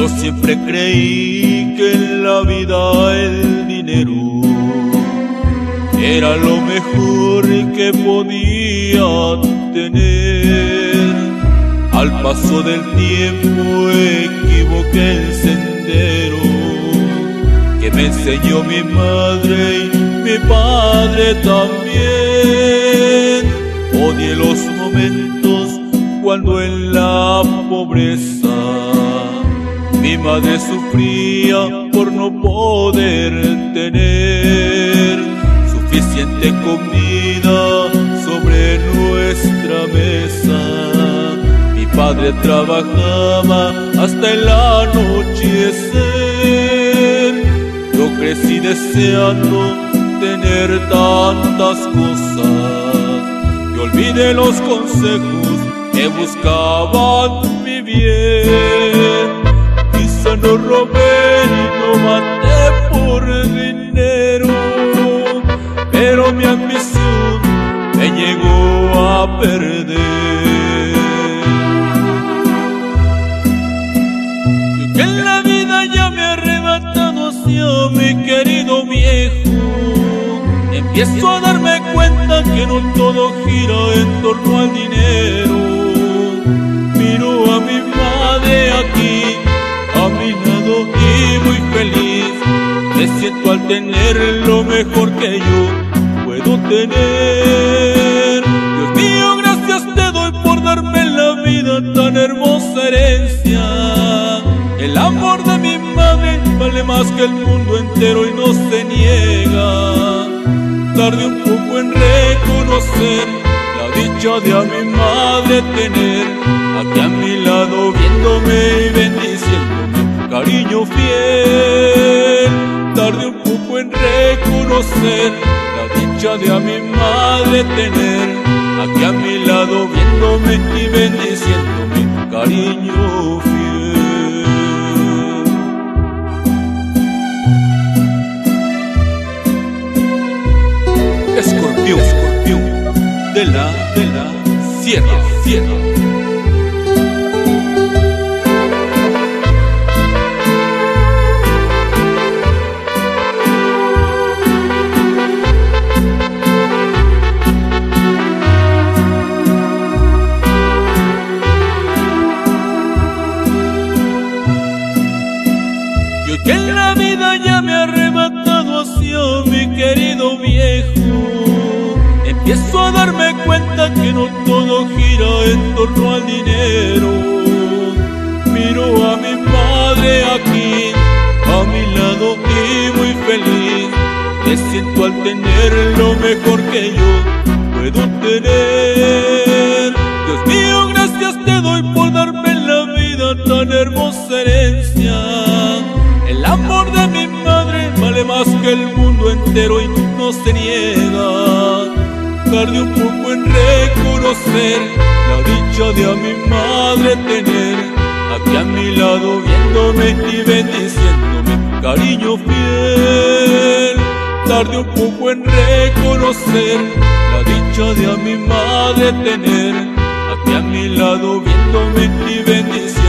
Yo siempre creí que en la vida el dinero era lo mejor que podía tener. Al paso del tiempo equivoqué el sendero que me enseñó mi madre y mi padre también. Odié los momentos cuando en la pobreza mi madre sufría por no poder tener suficiente comida sobre nuestra mesa. Mi padre trabajaba hasta el anochecer. Yo crecí deseando tener tantas cosas y olvidé los consejos que buscaban mi bien. Quizá no robé y no maté por dinero, pero mi ambición me llegó a perder. Que en la vida ya me ha arrebatado hacia mi querido viejo. Empiezo a darme cuenta que no todo gira en torno al dinero. Miro a mi madre aquí a mi lado y muy feliz me siento al tener lo mejor que yo puedo tener. Dios mío, gracias te doy por darme en la vida tan hermosa herencia. El amor de mi madre vale más que el mundo entero y no se niega. Tardé un poco en reconocer la dicha de a mi madre tener aquí a mi lado viéndome y bendiciéndome, cariño fiel. Tardé un poco en reconocer la dicha de a mi madre tener aquí a mi lado viéndome y bendiciéndome, cariño fiel. Escorpión, escorpión, de la sierra, sierra. Yo que en la vida ya me ha arrebatado hacia mi querido viejo. Empiezo a darme cuenta que no todo gira en torno al dinero. Miro a mi madre aquí a mi lado y muy feliz me siento al tener lo mejor que yo puedo tener. Dios mío, gracias te doy por darme en la vida tan hermosa herencia. El amor de mi madre vale más que el mundo entero y no se niega. Tardé un poco en reconocer la dicha de a mi madre tener aquí a mi lado viéndome y bendiciéndome, cariño fiel. Tardé un poco en reconocer la dicha de a mi madre tener aquí a mi lado viéndome y bendiciéndome.